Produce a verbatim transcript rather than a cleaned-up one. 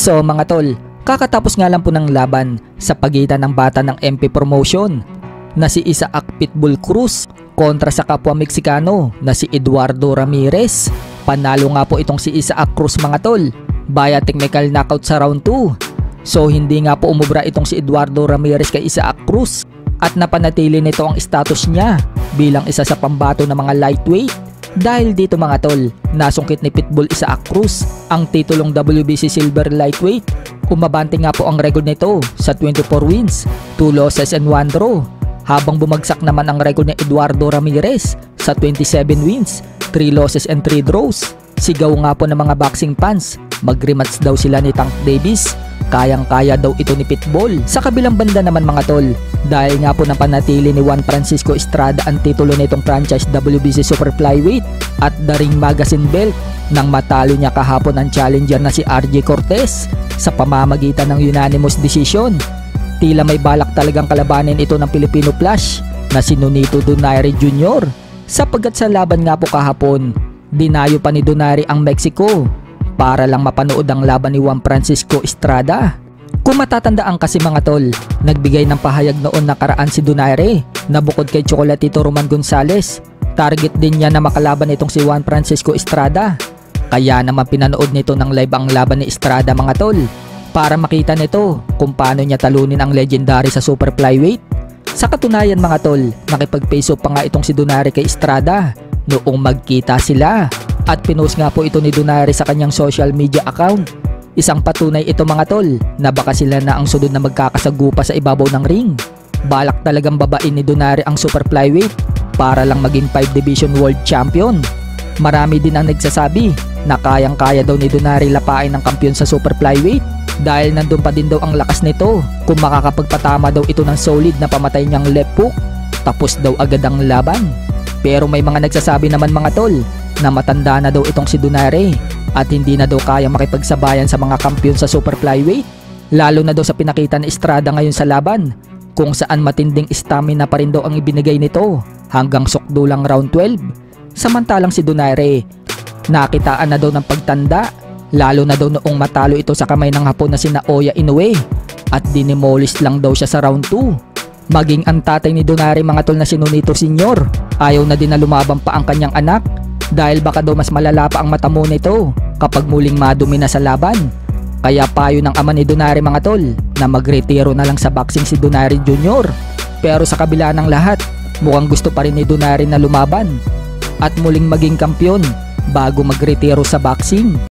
So mga tol, kakatapos nga lang po ng laban sa pagitan ng bata ng M P Promotion na si Isaac Pitbull Cruz kontra sa kapwa Meksikano na si Eduardo Ramirez. Panalo nga po itong si Isaac Cruz mga tol via technical knockout sa round two. So hindi nga po umubra itong si Eduardo Ramirez kay Isaac Cruz at napanatili nito ang status niya bilang isa sa pambato ng mga lightweight. Dahil dito mga tol, nasungkit ni Pitbull Isaac Cruz ang titulong W B C Silver Lightweight. Umabante nga po ang record nito sa twenty-four wins, two losses and one draw. Habang bumagsak naman ang record ni Eduardo Ramirez sa twenty-seven wins, three losses and three draws. Sigaw nga po ng mga boxing fans, mag-rematch daw sila ni Tank Davis. Kayang-kaya daw ito ni Pitbull. Sa kabilang banda naman mga tol, dahil nga po napanatili ni Juan Francisco Estrada ang titulo nitong franchise W B C Super Flyweight at The Ring Magazine belt nang matalo niya kahapon ang challenger na si R J Cortez sa pamamagitan ng unanimous decision. Tila may balak talagang kalabanin ito ng Filipino Flash na si Nonito Donaire Junior sapagkat sa laban nga po kahapon, dinayo pa ni Donaire ang Mexico para lang mapanood ang laban ni Juan Francisco Estrada. Kung matatandaan kasi mga tol, nagbigay ng pahayag noon nakaraan si Donaire na bukod kay Chocolatito Roman Gonzalez, target din niya na makalaban itong si Juan Francisco Estrada. Kaya naman pinanood nito ng live ang laban ni Estrada mga tol para makita nito kung paano niya talunin ang legendary sa Super Flyweight. Sa katunayan mga tol, nakipag-face off pa nga itong si Donaire kay Estrada noong magkita sila. At pinost nga po ito ni Donaire sa kanyang social media account. Isang patunay ito mga tol na baka sila na ang sunod na magkakasagupa sa ibabaw ng ring. Balak talagang babain ni Donaire ang Super Flyweight para lang maging five division world champion. Marami din ang nagsasabi na kayang-kaya daw ni Donaire lapain ng kampiyon sa Super Flyweight dahil nandun pa din daw ang lakas nito kung makakapagpatama daw ito ng solid na pamatay niyang left hook. Tapos daw agad ang laban. Pero may mga nagsasabi naman mga tol na matanda na daw itong si Donaire at hindi na daw kaya makipagsabayan sa mga kampiyon sa Super Flyweight. Lalo na daw sa pinakita ni Estrada ngayon sa laban kung saan matinding stamina pa rin daw ang ibinigay nito hanggang sukdulang round twelve. Samantalang si Donaire, nakitaan na daw ng pagtanda lalo na daw noong matalo ito sa kamay ng Hapon na si Naoya Inoue at dinimolish lang daw siya sa round two. Maging ang tatay ni Donaire mga tol na si Nonito Senior ayaw na din na lumabang pa ang kanyang anak dahil baka daw mas malala pa ang mata mo nito kapag muling madumi na sa laban. Kaya payo ng ama ni Donaire mga tol na magretiro na lang sa boxing si Donaire Junior. Pero sa kabila ng lahat, mukhang gusto pa rin ni Donaire na lumaban at muling maging kampiyon bago magretiro sa boxing.